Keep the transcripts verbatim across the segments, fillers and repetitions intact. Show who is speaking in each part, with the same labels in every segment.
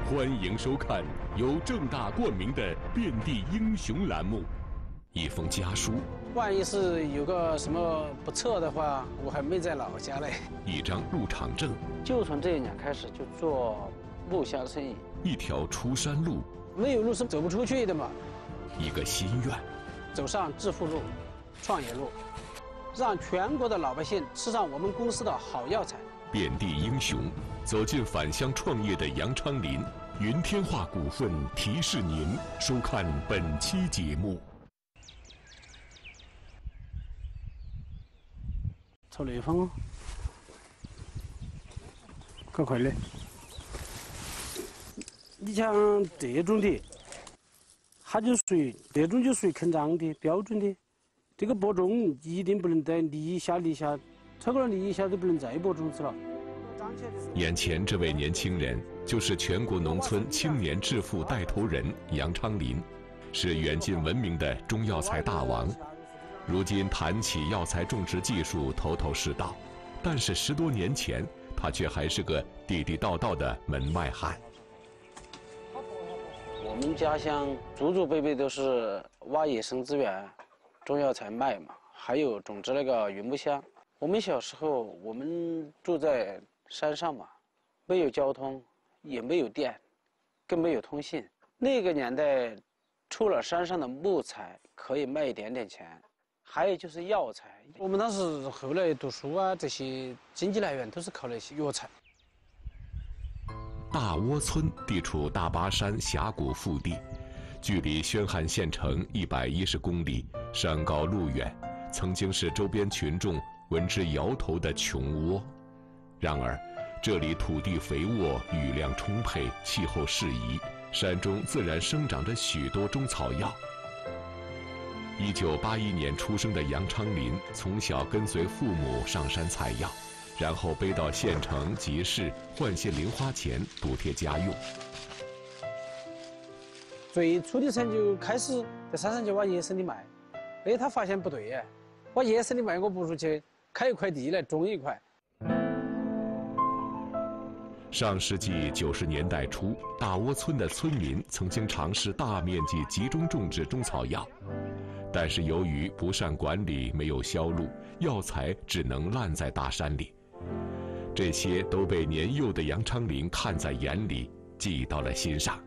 Speaker 1: 欢迎收看由正大冠名的《遍地英雄》栏目。一封家书，
Speaker 2: 万一是有个什么不测的话，我还没在老家嘞。
Speaker 1: 一张入场证，
Speaker 2: 就从这一年开始就做路销生意。
Speaker 1: 一条出山路，
Speaker 2: 没有路是走不出去的嘛。
Speaker 1: 一个心愿，
Speaker 2: 走上致富路、创业路，让全国的老百姓吃上我们公司的好药材。
Speaker 1: 遍地英雄，走进返乡创业的杨昌林，云天化股份提示您收看本期节目。
Speaker 2: 抽雷锋，快快的！你像这种的，它就属于这种就属于坑章的标准的，这个播种一定不能在立夏立夏，超过了立夏就不能再播种子了。
Speaker 1: 眼前这位年轻人就是全国农村青年致富带头人杨昌林，是远近闻名的中药材大王。如今谈起药材种植技术头头是道，但是十多年前他却还是个地地道道的门外汉。
Speaker 2: 我们家乡祖祖辈辈都是挖野生资源，种药材卖嘛，还有种植那个云木香。我们小时候我们住在山上嘛，没有交通，也没有电，更没有通信。那个年代，除了山上的木材可以卖一点点钱，还有就是药材。我们当时后来读书啊，这些经济来源都是靠那些药材。
Speaker 1: 大窝村地处大巴山峡谷腹地，距离宣汉县城一百一十公里，山高路远，曾经是周边群众闻之摇头的穷窝。然而，这里土地肥沃，雨量充沛，气候适宜，山中自然生长着许多中草药。一九八一年出生的杨昌林，从小跟随父母上山采药，然后背到县城集市换些零花钱补贴家用。
Speaker 2: 最初的时候就开始在山上就挖野生的卖，哎，他发现不对哎，挖野生的卖我不如去开一块地来种一块。
Speaker 1: 上世纪九十年代初，大窝村的村民曾经尝试大面积集中种植中草药，但是由于不善管理，没有销路，药材只能烂在大山里。这些都被年幼的杨昌林看在眼里，记到了心上。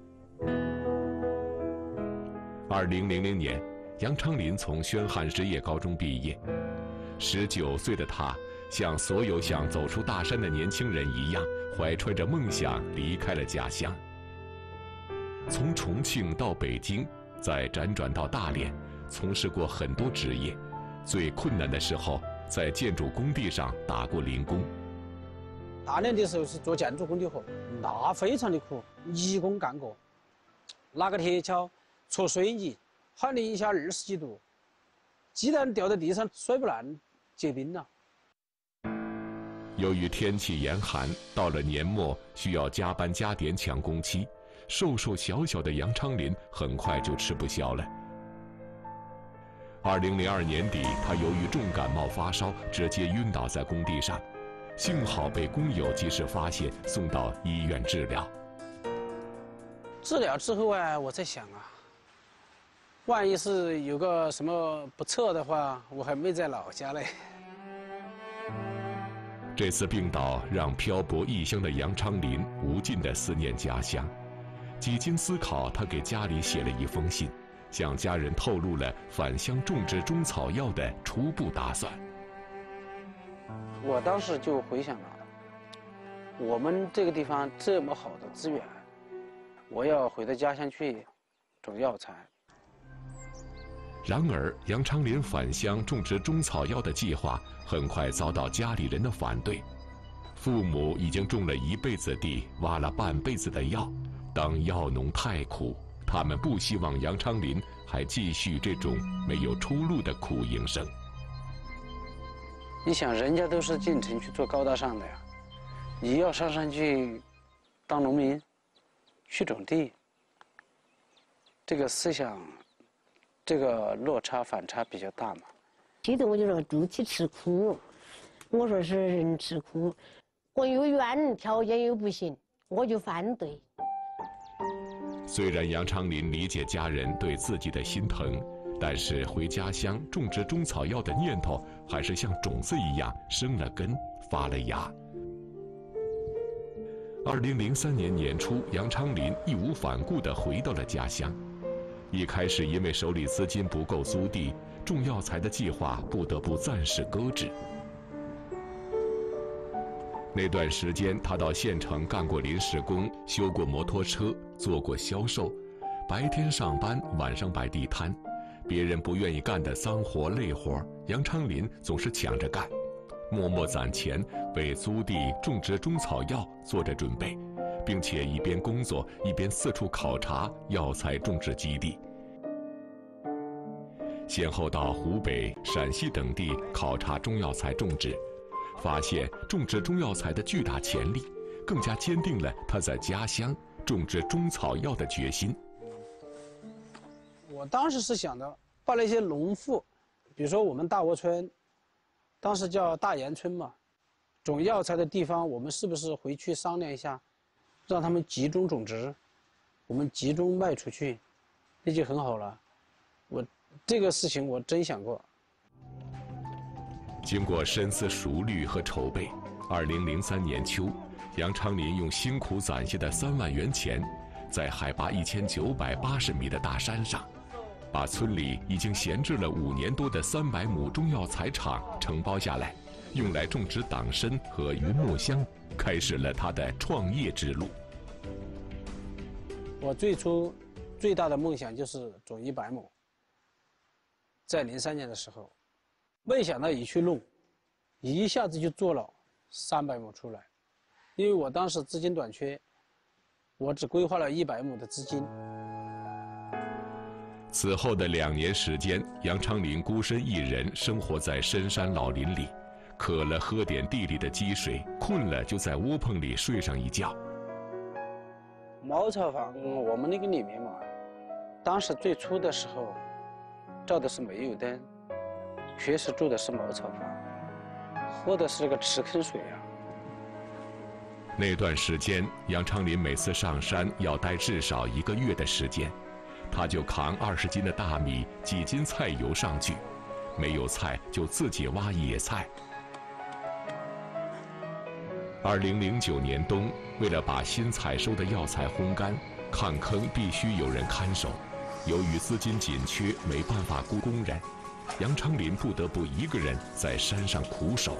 Speaker 1: 二零零零年，杨昌林从宣汉实业高中毕业。十九岁的他，像所有想走出大山的年轻人一样，怀揣着梦想离开了家乡。从重庆到北京，再辗转到大连，从事过很多职业。最困难的时候，在建筑工地上打过零工。
Speaker 2: 大连的时候是做建筑工的活，那非常的苦，一工干过，拿个铁锹戳水泥，喊零下二十几度，鸡蛋掉在地上摔不烂，结冰了。
Speaker 1: 由于天气严寒，到了年末需要加班加点抢工期，瘦瘦小小的杨昌林很快就吃不消了。二零零二年底，他由于重感冒发烧，直接晕倒在工地上，幸好被工友及时发现，送到医院治疗。
Speaker 2: 治疗之后啊，我在想啊，万一是有个什么不测的话，我还没在老家嘞。
Speaker 1: 这次病倒让漂泊异乡的杨昌林无尽的思念家乡。几经思考，他给家里写了一封信，向家人透露了返乡种植中草药的初步打算。
Speaker 2: 我当时就回想了，我们这个地方这么好的资源，我要回到家乡去种药材。
Speaker 1: 然而，杨昌林返乡种植中草药的计划很快遭到家里人的反对。父母已经种了一辈子地，挖了半辈子的药，当药农太苦，他们不希望杨昌林还继续这种没有出路的苦营生。
Speaker 2: 你想，人家都是进城去做高大上的呀，你要上山去当农民，去种地，这个思想。这个落差反差比较大嘛。
Speaker 3: 记得我就说猪体吃苦，我说是人吃苦，我又远条件又不行，我就反对。
Speaker 1: 虽然杨昌林理解家人对自己的心疼，但是回家乡种植中草药的念头还是像种子一样生了根、发了芽。二零零三年年初，杨昌林义无反顾地回到了家乡。一开始因为手里资金不够租地，种药材的计划不得不暂时搁置。那段时间，他到县城干过临时工，修过摩托车，做过销售，白天上班，晚上摆地摊。别人不愿意干的脏活累活，杨昌林总是抢着干，默默攒钱，为租地种植中草药做着准备，并且一边工作一边四处考察药材种植基地。先后到湖北、陕西等地考察中药材种植，发现种植中药材的巨大潜力，更加坚定了他在家乡种植中草药的决心。
Speaker 2: 我当时是想的，把那些农户，比如说我们大窝村，当时叫大岩村嘛，种药材的地方，我们是不是回去商量一下，让他们集中种植，我们集中卖出去，那就很好了。我这个事情我真想过。
Speaker 1: 经过深思熟虑和筹备，二零零三年秋，杨昌林用辛苦攒下的三万元钱，在海拔一千九百八十米的大山上，把村里已经闲置了五年多的三百亩中药材场承包下来，用来种植党参和云木香，开始了他的创业之路。
Speaker 2: 我最初最大的梦想就是种一百亩，在零三年的时候，没想到一去弄，一下子就做了三百亩出来，因为我当时资金短缺，我只规划了一百亩的资金。
Speaker 1: 此后的两年时间，杨昌林孤身一人生活在深山老林里，渴了喝点地里的积水，困了就在窝棚里睡上一觉。
Speaker 2: 茅草房我们那个里面嘛，当时最初的时候照的是煤油灯，确实住的是茅草房，喝的是那个池坑水啊。
Speaker 1: 那段时间，杨昌林每次上山要待至少一个月的时间，他就扛二十斤的大米、几斤菜油上去，没有菜就自己挖野菜。二零零九年冬，为了把新采收的药材烘干，炕坑必须有人看守。由于资金紧缺，没办法雇工人，杨昌林不得不一个人在山上苦守。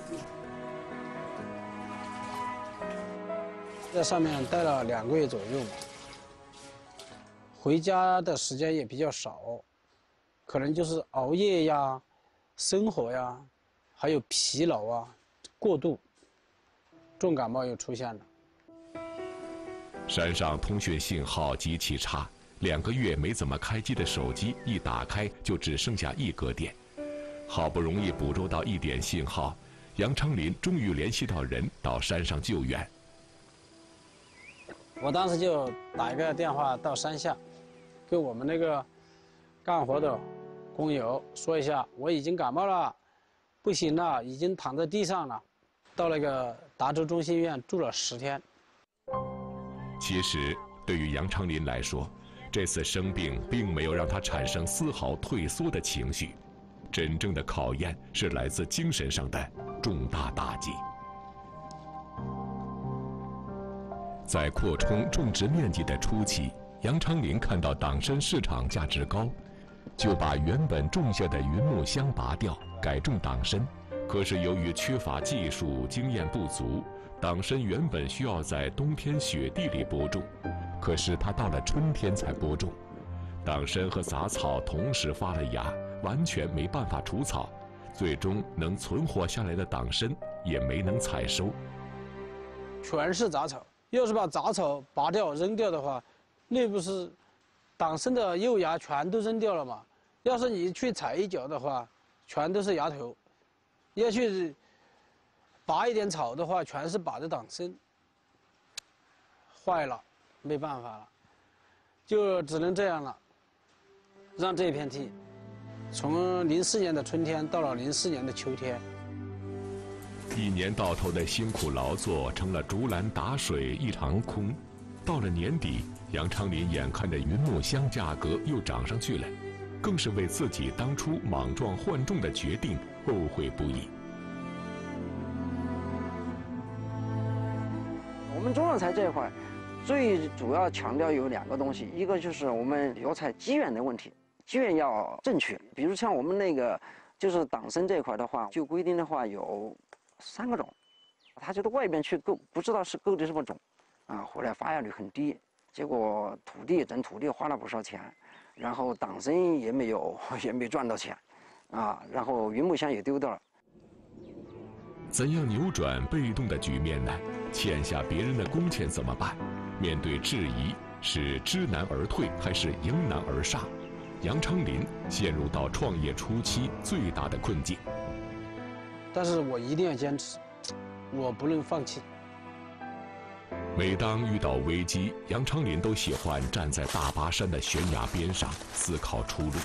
Speaker 2: 在上面待了两个月左右嘛，回家的时间也比较少，可能就是熬夜呀、生活呀，还有疲劳啊、过度，重感冒又出现了。
Speaker 1: 山上通讯信号极其差，两个月没怎么开机的手机一打开就只剩下一格电。好不容易捕捉到一点信号，杨昌林终于联系到人到山上救援。
Speaker 2: 我当时就打一个电话到山下，跟我们那个干活的工友说一下，我已经感冒了，不行了，已经躺在地上了。到那个达州中心医院住了十天。
Speaker 1: 其实，对于杨昌林来说，这次生病并没有让他产生丝毫退缩的情绪，真正的考验是来自精神上的重大打击。在扩充种植面积的初期，杨昌林看到党参市场价值高，就把原本种下的云木香拔掉，改种党参。可是由于缺乏技术，经验不足，党参原本需要在冬天雪地里播种，可是他到了春天才播种，党参和杂草同时发了芽，完全没办法除草，最终能存活下来的党参也没能采收。
Speaker 2: 全是杂草，要是把杂草拔掉扔掉的话，那不是党参的幼芽全都扔掉了吗？要是你去踩一脚的话，全都是芽头。要去拔一点草的话，全是拔的党参，坏了，没办法了，就只能这样了。让这片地，从零四年的春天到了零四年的秋天，
Speaker 1: 一年到头的辛苦劳作成了竹篮打水一场空。 到了年底，杨昌林眼看着云木香价格又涨上去了，更是为自己当初莽撞换种的决定后悔不已。
Speaker 4: 我们中药材这一块，最主要强调有两个东西，一个就是我们药材机缘的问题，机缘要正确。比如像我们那个就是党参这一块的话，就规定的话有三个种，他觉得外边去购不知道是购的什么种，啊，回来发芽率很低，结果土地整土地花了不少钱，然后党参也没有也没赚到钱，啊，然后云木香也丢掉了。
Speaker 1: 怎样扭转被动的局面呢？欠下别人的工钱怎么办？面对质疑，是知难而退还是迎难而上？杨昌林陷入到创业初期最大的困境。
Speaker 2: 但是我一定要坚持，我不能放弃。
Speaker 1: 每当遇到危机，杨昌林都喜欢站在大巴山的悬崖边上思考出路。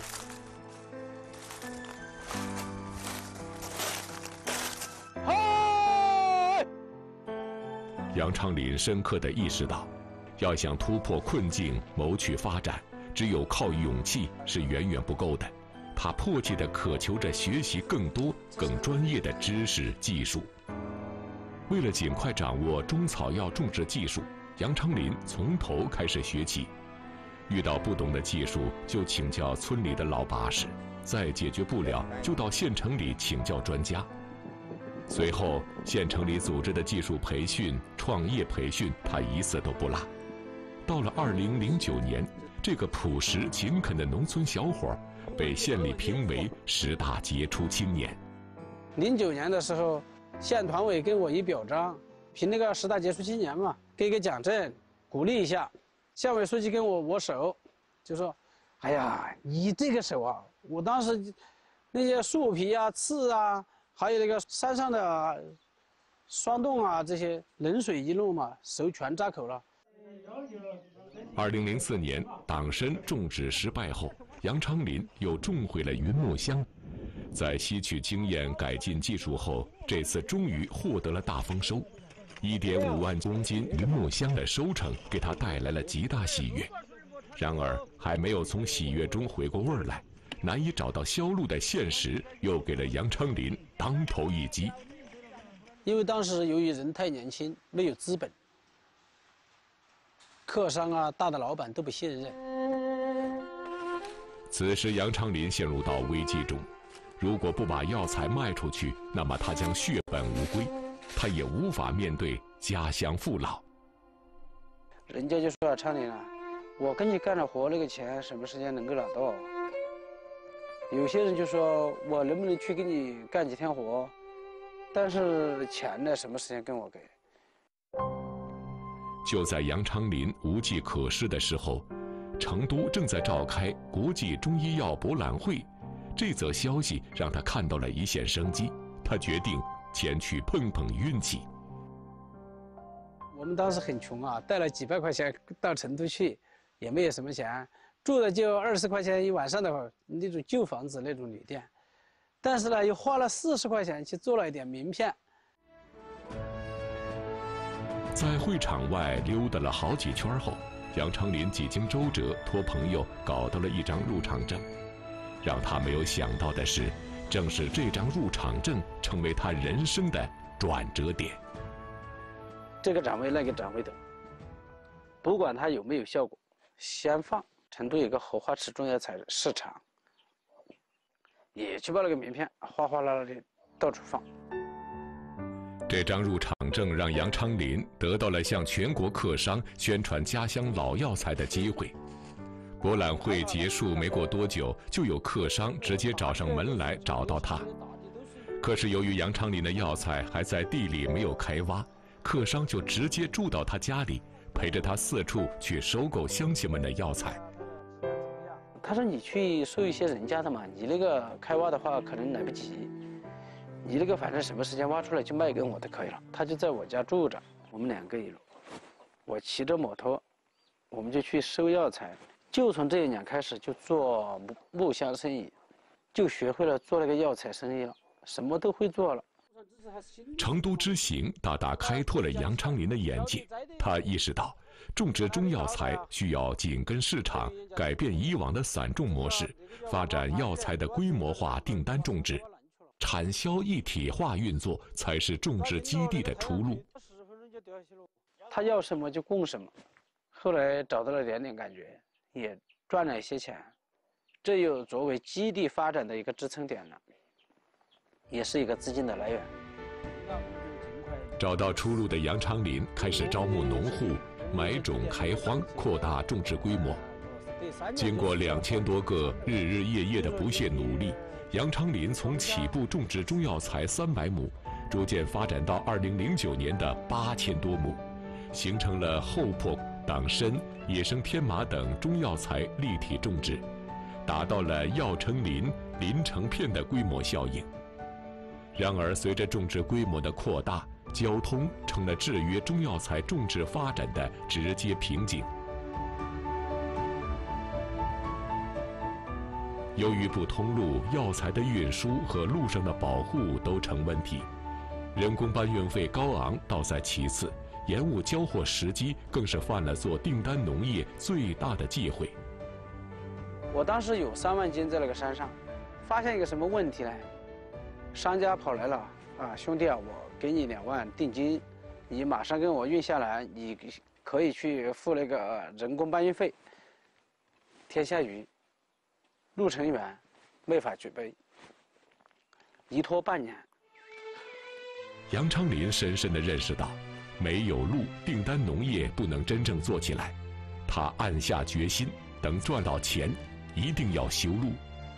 Speaker 1: 杨昌林深刻地意识到，要想突破困境、谋取发展，只有靠勇气是远远不够的。他迫切地渴求着学习更多、更专业的知识技术。为了尽快掌握中草药种植技术，杨昌林从头开始学起。遇到不懂的技术，就请教村里的老把式；再解决不了，就到县城里请教专家。随后，县城里组织的技术培训、创业培训，他一次都不落。到了二零零九年，这个朴实勤恳的农村小伙被县里评为十大杰出青年。
Speaker 2: 零九年的时候，县团委给我一表彰，评那个十大杰出青年嘛，给个奖证，鼓励一下。县委书记跟我握手，就说：“哎呀，你这个手啊，我当时那些树皮啊、刺啊。”还有那个山上的霜冻啊，这些冷水一弄嘛，手全扎口了。
Speaker 1: 二零零四年，党参种植失败后，杨昌林又种回了云木香。在吸取经验、改进技术后，这次终于获得了大丰收，一点五万公斤云木香的收成给他带来了极大喜悦。然而，还没有从喜悦中回过味儿来。难以找到销路的现实，又给了杨昌林当头一击。
Speaker 2: 因为当时由于人太年轻，没有资本，客商啊、大的老板都不信任。
Speaker 1: 此时，杨昌林陷入到危机中。如果不把药材卖出去，那么他将血本无归，他也无法面对家乡父老。
Speaker 2: 人家就说：“昌林啊，我跟你干了活，那个钱什么时间能够拿到？”有些人就说我能不能去给你干几天活，但是钱呢，什么时间跟我给？
Speaker 1: 就在杨昌林无计可施的时候，成都正在召开国际中医药博览会，这则消息让他看到了一线生机，他决定前去碰碰运气。
Speaker 2: 我们当时很穷啊，带了几百块钱到成都去，也没有什么钱。住的就二十块钱一晚上的那种旧房子那种旅店，但是呢又花了四十块钱去做了一点名片。
Speaker 1: 在会场外溜达了好几圈后，杨昌林几经周折，托朋友搞到了一张入场证。让他没有想到的是，正是这张入场证成为他人生的转折点。
Speaker 2: 这个展位那个展位的，不管它有没有效果，先放。成都有个荷花池中药材市场，也去把那个名片哗哗啦啦的到处放。
Speaker 1: 这张入场证让杨昌林得到了向全国客商宣传家乡老药材的机会。博览会结束没过多久，就有客商直接找上门来找到他。可是由于杨昌林的药材还在地里没有开挖，客商就直接住到他家里，陪着他四处去收购乡亲们的药材。
Speaker 2: 他说：“你去收一些人家的嘛，你那个开挖的话可能来不及，你那个反正什么时间挖出来就卖给我就可以了。”他就在我家住着，我们两个一路，我骑着摩托，我们就去收药材。就从这一年开始就做木木香生意，就学会了做那个药材生意了，什么都会做了。
Speaker 1: 成都之行大大开拓了杨昌林的眼界，他意识到种植中药材需要紧跟市场，改变以往的散种模式，发展药材的规模化订单种植，产销一体化运作才是种植基地的出路。
Speaker 2: 他要什么就供什么，后来找到了点点感觉，也赚了一些钱，这又作为基地发展的一个支撑点了，也是一个资金的来源。
Speaker 1: 找到出路的杨昌林开始招募农户，买种开荒，扩大种植规模。经过两千多个日日夜夜的不懈努力，杨昌林从起步种植中药材三百亩，逐渐发展到二零零九年的八千多亩，形成了厚朴、党参、野生天麻等中药材立体种植，达到了药成林、林成片的规模效应。然而，随着种植规模的扩大，交通成了制约中药材种植发展的直接瓶颈。由于不通路，药材的运输和路上的保护都成问题，人工搬运费高昂倒在其次，延误交货时机更是犯了做订单农业最大的忌讳。
Speaker 2: 我当时有三万斤在那个山上，发现一个什么问题呢？商家跑来了啊，兄弟啊，我给你两万定金，你马上跟我运下来，你可以去付那个人工搬运费。天下雨，路程远，没法举杯，一拖半年。
Speaker 1: 杨昌林深深地认识到，没有路，订单农业不能真正做起来。他暗下决心，等赚到钱，一定要修路。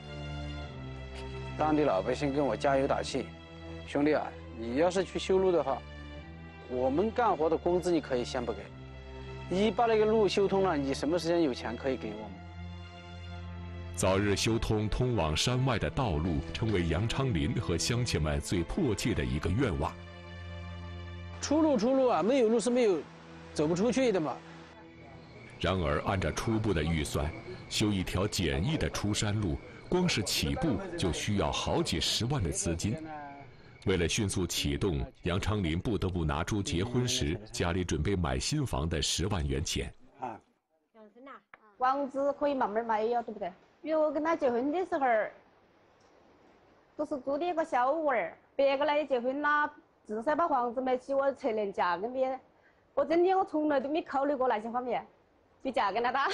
Speaker 2: 当地老百姓跟我加油打气，兄弟啊，你要是去修路的话，我们干活的工资你可以先不给，你把那个路修通了，你什么时间有钱可以给我们？
Speaker 1: 早日修通通往山外的道路，成为杨昌林和乡亲们最迫切的一个愿望。
Speaker 2: 出路，出路啊！没有路是没有，走不出去的嘛。
Speaker 1: 然而，按照初步的预算，修一条简易的出山路，光是起步就需要好几十万的资金。为了迅速启动，杨昌林不得不拿出结婚时家里准备买新房的十万元钱。
Speaker 3: 啊，房子可以慢慢买呀，对不对？因为我跟他结婚的时候，都是租的一个小屋儿，别个来结婚啦，至少把房子买起，我才能嫁给别人。我真的我从来都没考虑过那些方面，就嫁给了他。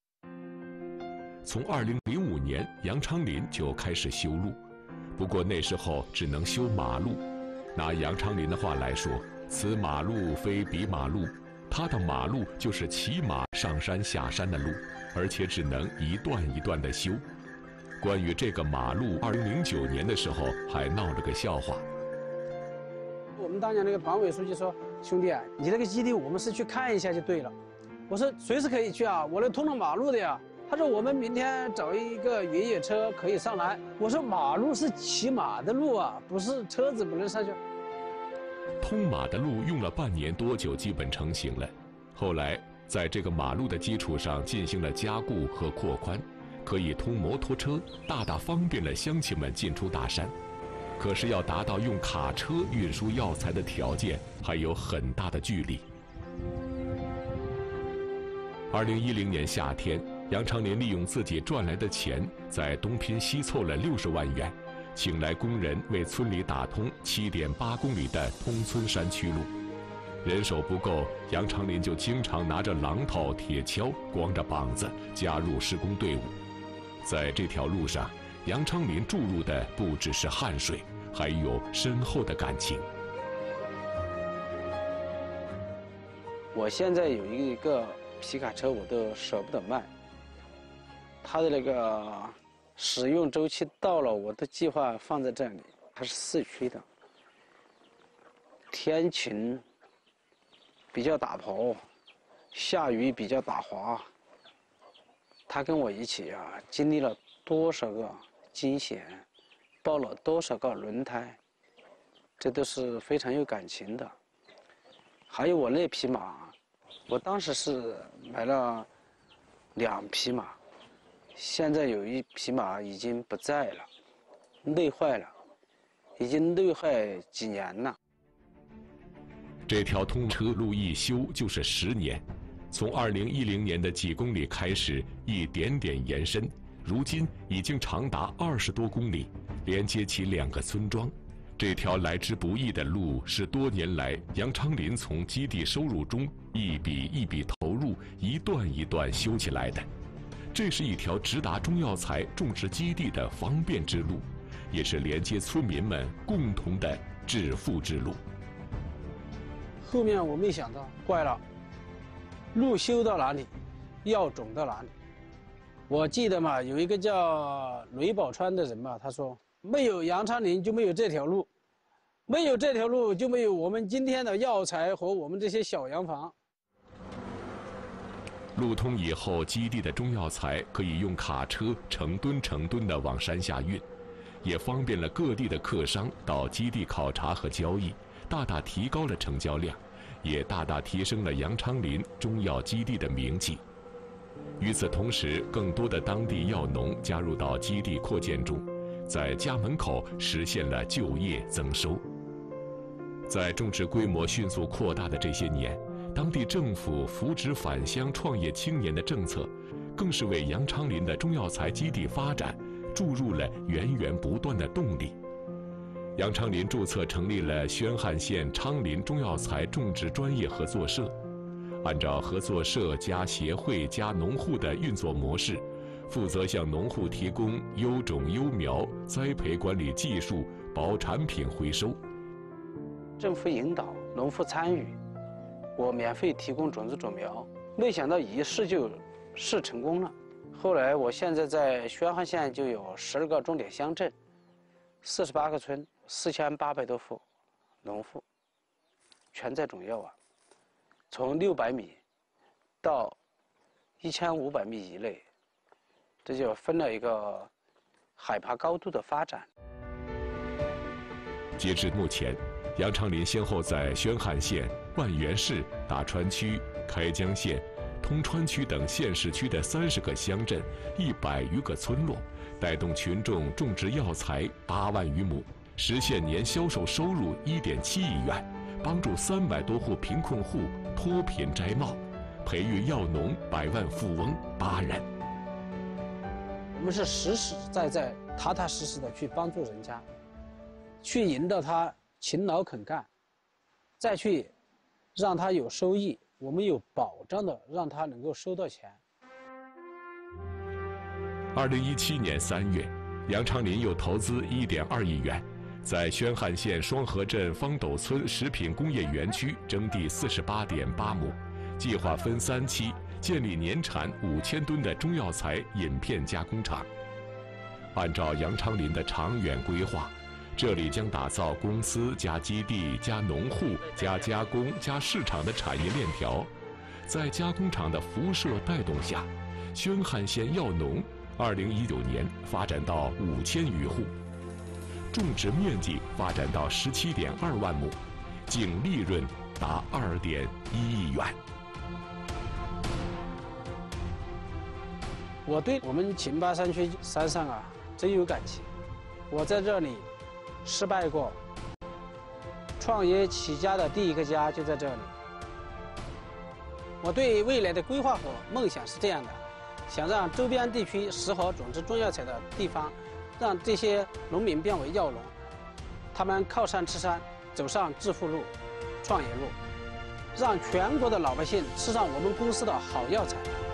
Speaker 1: 从二零零五年，杨昌林就开始修路，不过那时候只能修马路。拿杨昌林的话来说，此马路非彼马路，他的马路就是骑马上山下山的路，而且只能一段一段的修。关于这个马路，二零零九年的时候还闹了个笑话。
Speaker 2: 我们当年那个党委书记说：“兄弟啊，你那个基地我们是去看一下就对了。”我说：“随时可以去啊，我那通了马路的呀。”他说：“我们明天找一个越野车可以上来。”我说：“马路是骑马的路啊，不是车子不能上去。”
Speaker 1: 通马的路用了半年多就基本成型了，后来在这个马路的基础上进行了加固和扩宽，可以通摩托车，大大方便了乡亲们进出大山。可是要达到用卡车运输药材的条件，还有很大的距离。二零一零年夏天，杨昌林利用自己赚来的钱，在东拼西凑了六十万元，请来工人为村里打通七点八公里的通村山区路。人手不够，杨昌林就经常拿着榔头、铁锹，光着膀子加入施工队伍。在这条路上，杨昌林注入的不只是汗水，还有深厚的感情。
Speaker 2: 我现在有一个皮卡车，我都舍不得卖。它的那个使用周期到了，我的计划放在这里。它是四驱的，天晴比较打刨，下雨比较打滑。他跟我一起啊，经历了多少个惊险，爆了多少个轮胎，这都是非常有感情的。还有我那匹马，我当时是买了两匹马，现在有一匹马已经不在了，累坏了，已经累坏几年了。
Speaker 1: 这条通车路一修就是十年， 从二零一零年的几公里开始，一点点延伸，如今已经长达二十多公里，连接起两个村庄。这条来之不易的路，是多年来杨昌林从基地收入中一笔一笔投入，一段一段修起来的。这是一条直达中药材种植基地的方便之路，也是连接村民们共同的致富之路。
Speaker 2: 后面我没想到，怪了，路修到哪里，药种到哪里。我记得嘛，有一个叫雷宝川的人嘛，他说。没有杨昌林就没有这条路，没有这条路就没有我们今天的药材和我们这些小洋房。
Speaker 1: 路通以后，基地的中药材可以用卡车成吨成吨地往山下运，也方便了各地的客商到基地考察和交易，大大提高了成交量，也大大提升了杨昌林中药基地的名气。与此同时，更多的当地药农加入到基地扩建中。在家门口实现了就业增收。在种植规模迅速扩大的这些年，当地政府扶植返乡创业青年的政策，更是为杨昌林的中药材基地发展注入了源源不断的动力。杨昌林注册成立了宣汉县昌林中药材种植专业合作社，按照合作社加协会加农户的运作模式，负责向农户提供优种优苗、栽培管理技术、保产品回收。
Speaker 2: 政府引导，农户参与，我免费提供种子种苗。没想到一试就试成功了。后来我现在在宣汉县就有十二个重点乡镇，四十八个村，四千八百多户农户，全在种药啊。从六百米到一千五百米以内。这就分了一个海拔高度的发展。
Speaker 1: 截至目前，杨昌林先后在宣汉县、万源市、大川区、开江县、通川区等县市区的三十个乡镇、一百余个村落，带动群众种植药材八万余亩，实现年销售收入一点七亿元，帮助三百多户贫困户脱贫摘帽，培育药农百万富翁八人。
Speaker 2: 我们是实实在在、踏踏实实的去帮助人家，去引导他勤劳肯干，再去让他有收益，我们有保障的让他能够收到钱。
Speaker 1: 二零一七年三月，杨昌林又投资一点二亿元，在宣汉县双河镇方斗村食品工业园区征地四十八点八亩，计划分三期。建立年产五千吨的中药材饮片加工厂。按照杨昌林的长远规划，这里将打造公司加基地加农户加加工加市场的产业链条。在加工厂的辐射带动下，宣汉县药农二零一九年发展到五千余户，种植面积发展到十七点二万亩，净利润达二点一亿元。
Speaker 2: 我对我们秦巴山区山上啊真有感情，我在这里失败过，创业起家的第一个家就在这里。我对未来的规划和梦想是这样的，想让周边地区适合种植中药材的地方，让这些农民变为药农，他们靠山吃山，走上致富路、创业路，让全国的老百姓吃上我们公司的好药材。